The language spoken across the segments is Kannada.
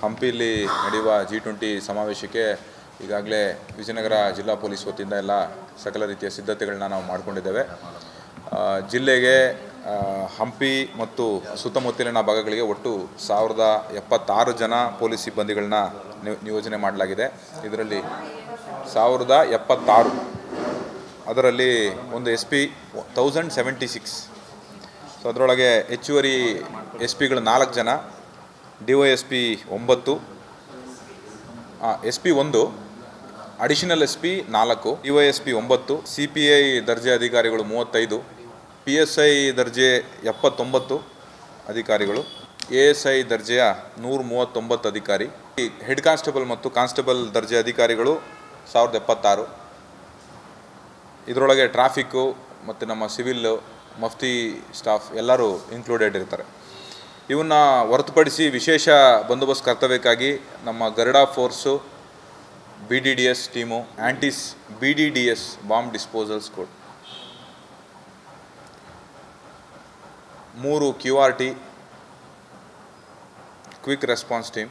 ಹಂಪಿಯಲ್ಲಿ ನಡೆಯುವ G20 ಸಮಾವೇಶಕ್ಕೆ ಈಗಾಗಲೇ ವಿಜಯನಗರ ಜಿಲ್ಲಾ ಪೊಲೀಸ್ ವತಿಯಿಂದ ಎಲ್ಲ ಸಕಲ ರೀತಿಯ ಸಿದ್ಧತೆಗಳನ್ನು ನಾವು ಮಾಡಿಕೊಂಡಿದ್ದೇವೆ. ಜಿಲ್ಲೆಗೆ ಹಂಪಿ ಮತ್ತು ಸುತ್ತಮುತ್ತಲಿನ ಭಾಗಗಳಿಗೆ ಒಟ್ಟು 1076 ಜನ ಪೊಲೀಸ್ ಸಿಬ್ಬಂದಿಗಳನ್ನ ನಿಯೋಜನೆ ಮಾಡಲಾಗಿದೆ. ಇದರಲ್ಲಿ 1076, ಅದರಲ್ಲಿ ಒಂದು SP 1076. ಸೊ ಅದರೊಳಗೆ ಹೆಚ್ಚುವರಿ SP ಗಳು 4 ಜನ, DYSP 9, SP 1, additional SP 4, DYSP 9, CPI ದರ್ಜೆ ಅಧಿಕಾರಿಗಳು 35, PSI ದರ್ಜೆ 79 ಅಧಿಕಾರಿಗಳು, ASI ದರ್ಜೆಯ 139 ಅಧಿಕಾರಿ, ಹೆಡ್ ಕಾನ್ಸ್ಟೇಬಲ್ ಮತ್ತು ಕಾನ್ಸ್ಟೇಬಲ್ ದರ್ಜೆ ಅಧಿಕಾರಿಗಳು 1076. ಇದರೊಳಗೆ ಟ್ರಾಫಿಕ್ಕು ಮತ್ತು ನಮ್ಮ ಸಿವಿಲ್ ಮಫ್ತಿ ಸ್ಟಾಫ್ ಎಲ್ಲರೂ ಇನ್ಕ್ಲೂಡೆಡ್ ಇರ್ತಾರೆ. ಇವನ್ನ ಹೊರತುಪಡಿಸಿ ವಿಶೇಷ ಬಂದೋಬಸ್ತ್ ಕರ್ತವ್ಯಕ್ಕಾಗಿ ನಮ್ಮ Garuda force, BDDS team, BDDS bomb disposal squad, 3 QRT quick response team,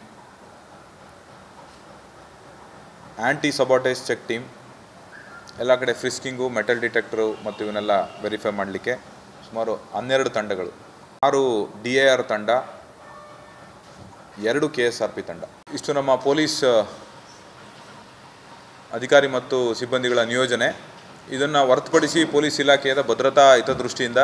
anti sabotage check team, ಎಲ್ಲ ಕಡೆ ಫ್ರಿಸ್ಕಿಂಗು, ಮೆಟಲ್ ಡಿಟೆಕ್ಟರು ಮತ್ತು ಇವನ್ನೆಲ್ಲ ವೆರಿಫೈ ಮಾಡಲಿಕ್ಕೆ ಸುಮಾರು 12 ತಂಡಗಳು, 6 DAR ತಂಡ, 2 KSRP ತಂಡ. ಇಷ್ಟು ನಮ್ಮ ಪೊಲೀಸ್ ಅಧಿಕಾರಿ ಮತ್ತು ಸಿಬ್ಬಂದಿಗಳ ನಿಯೋಜನೆ. ಇದನ್ನು ಹೊರತುಪಡಿಸಿ ಪೊಲೀಸ್ ಇಲಾಖೆಯ ಭದ್ರತಾ ಹಿತದೃಷ್ಟಿಯಿಂದ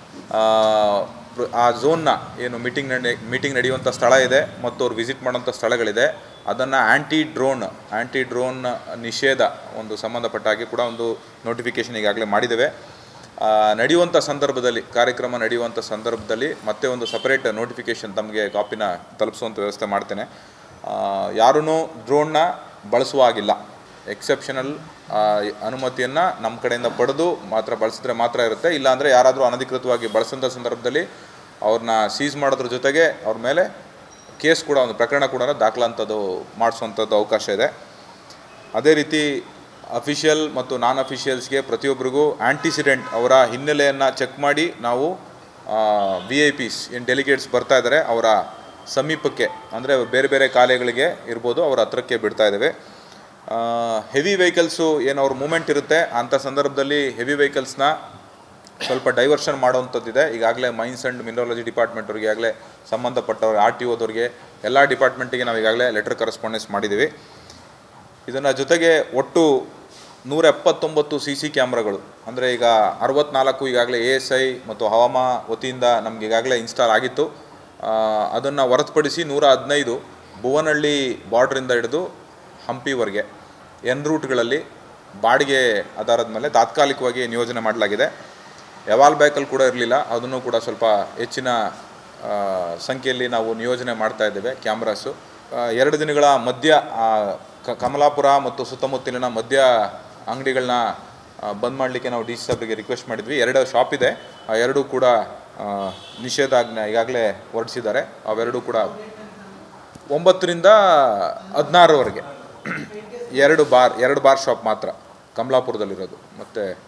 ಆ ಝೋನ್ನ ಏನು ಮೀಟಿಂಗ್ ನಡೆಯುವಂಥ ಸ್ಥಳ ಇದೆ ಮತ್ತು ಅವ್ರು ವಿಸಿಟ್ ಮಾಡೋಂಥ ಸ್ಥಳಗಳಿದೆ, ಅದನ್ನು ಆ್ಯಂಟಿ ಡ್ರೋನ್ ನಿಷೇಧ ಒಂದು ಸಂಬಂಧಪಟ್ಟ ಹಾಗೆ ಕೂಡ ಒಂದು ನೋಟಿಫಿಕೇಷನ್ ಈಗಾಗಲೇ ಮಾಡಿದ್ದೇವೆ. ನಡೆಯುವಂಥ ಸಂದರ್ಭದಲ್ಲಿ, ಕಾರ್ಯಕ್ರಮ ನಡೆಯುವಂಥ ಸಂದರ್ಭದಲ್ಲಿ ಮತ್ತೆ ಒಂದು ಸಪರೇಟ್ ನೋಟಿಫಿಕೇಷನ್ ತಮಗೆ ಕಾಪಿನ ತಲುಪಿಸುವಂಥ ವ್ಯವಸ್ಥೆ ಮಾಡ್ತೇನೆ. ಯಾರೂ ಡ್ರೋನ್ನ ಬಳಸುವ ಹಾಗಿಲ್ಲ. ಎಕ್ಸೆಪ್ಷನಲ್ ಅನುಮತಿಯನ್ನು ನಮ್ಮ ಕಡೆಯಿಂದ ಪಡೆದು ಮಾತ್ರ ಬಳಸಿದ್ರೆ ಮಾತ್ರ ಇರುತ್ತೆ. ಇಲ್ಲಾಂದರೆ ಯಾರಾದರೂ ಅನಧಿಕೃತವಾಗಿ ಬಳಸೋಂಥ ಸಂದರ್ಭದಲ್ಲಿ ಅವ್ರನ್ನ ಸೀಸ್ ಮಾಡೋದ್ರ ಜೊತೆಗೆ ಅವ್ರ ಮೇಲೆ ಕೇಸ್ ಕೂಡ, ಒಂದು ಪ್ರಕರಣ ಕೂಡ ಮಾಡಿಸುವಂಥದ್ದು ಅವಕಾಶ ಇದೆ. ಅದೇ ರೀತಿ ಅಫಿಷಿಯಲ್ ಮತ್ತು ನಾನ್ ಅಫಿಷಿಯಲ್ಸ್ಗೆ ಪ್ರತಿಯೊಬ್ಬರಿಗೂ ಆ್ಯಂಟಿಸಿಡೆಂಟ್ ಅವರ ಹಿನ್ನೆಲೆಯನ್ನು ಚೆಕ್ ಮಾಡಿ ನಾವು VIPs ಏನು ಡೆಲಿಗೇಟ್ಸ್ ಬರ್ತಾ ಇದ್ದಾರೆ ಅವರ ಸಮೀಪಕ್ಕೆ, ಅಂದರೆ ಬೇರೆ ಬೇರೆ ಕಾಲೇಗಳಿಗೆ ಇರ್ಬೋದು, ಅವರ ಹತ್ರಕ್ಕೆ ಬಿಡ್ತಾ ಇದ್ದೇವೆ. ಹೆವಿ ವೆಹಿಕಲ್ಸು ಏನು ಅವ್ರ ಮೂಮೆಂಟ್ ಇರುತ್ತೆ ಅಂಥ ಸಂದರ್ಭದಲ್ಲಿ ಹೆವಿ ವೆಹಿಕಲ್ಸ್ನ ಸ್ವಲ್ಪ ಡೈವರ್ಷನ್ ಮಾಡೋವಂಥದ್ದಿದೆ. ಈಗಾಗಲೇ ಮೈನ್ಸ್ ಆ್ಯಂಡ್ ಮಿನರಾಲಜಿ ಡಿಪಾರ್ಟ್ಮೆಂಟ್ ಅವ್ರಿಗೆ, ಈಗಾಗಲೇ ಸಂಬಂಧಪಟ್ಟವ್ರು RTOದವ್ರಿಗೆ, ಎಲ್ಲ ಡಿಪಾರ್ಟ್ಮೆಂಟಿಗೆ ನಾವು ಈಗಾಗಲೇ ಲೆಟರ್ ಕರೆಸ್ಪಾಂಡೆನ್ಸ್ ಮಾಡಿದ್ದೀವಿ. ಇದನ್ನು ಜೊತೆಗೆ ಒಟ್ಟು 179 CC ಕ್ಯಾಮ್ರಾಗಳು, ಅಂದರೆ ಈಗ 64 ಈಗಾಗಲೇ ASI ಮತ್ತು ಹವಾಮಾ ವತಿಯಿಂದ ನಮ್ಗೆ ಈಗಾಗಲೇ ಇನ್ಸ್ಟಾಲ್ ಆಗಿತ್ತು. ಅದನ್ನು ಹೊರತುಪಡಿಸಿ 115 ಭುವನಹಳ್ಳಿ ಬಾರ್ಡ್ರಿಂದ ಹಿಡಿದು ಹಂಪಿವರೆಗೆ ಎನ್ ರೂಟ್ಗಳಲ್ಲಿ ಬಾಡಿಗೆ ಆಧಾರದ ಮೇಲೆ ತಾತ್ಕಾಲಿಕವಾಗಿ ನಿಯೋಜನೆ ಮಾಡಲಾಗಿದೆ. ಎವಾಲ್ ಬ್ಯಾಕಲ್ಲಿ ಕೂಡ ಇರಲಿಲ್ಲ, ಅದನ್ನು ಕೂಡ ಸ್ವಲ್ಪ ಹೆಚ್ಚಿನ ಸಂಖ್ಯೆಯಲ್ಲಿ ನಾವು ನಿಯೋಜನೆ ಮಾಡ್ತಾ ಇದ್ದೇವೆ ಕ್ಯಾಮ್ರಾಸು. 2 ದಿನಗಳ ಮಧ್ಯ ಕಮಲಾಪುರ ಮತ್ತು ಸುತ್ತಮುತ್ತಲಿನ ಮದ್ಯ ಅಂಗಡಿಗಳನ್ನ ಬಂದ್ ಮಾಡಲಿಕ್ಕೆ ನಾವು DC ಸಾಹೇಬರಿಗೆ ರಿಕ್ವೆಸ್ಟ್ ಮಾಡಿದ್ವಿ. 2 ಶಾಪ್ ಇದೆ, ಆ 2 ಕೂಡ ನಿಷೇಧಾಜ್ಞೆ ಈಗಾಗಲೇ ಹೊರಡಿಸಿದ್ದಾರೆ. ಅವೆರಡೂ ಕೂಡ 9 ರಿಂದ 16ವರೆಗೆ 2 ಬಾರ್ ಶಾಪ್ ಮಾತ್ರ ಕಮಲಾಪುರದಲ್ಲಿರೋದು. ಮತ್ತು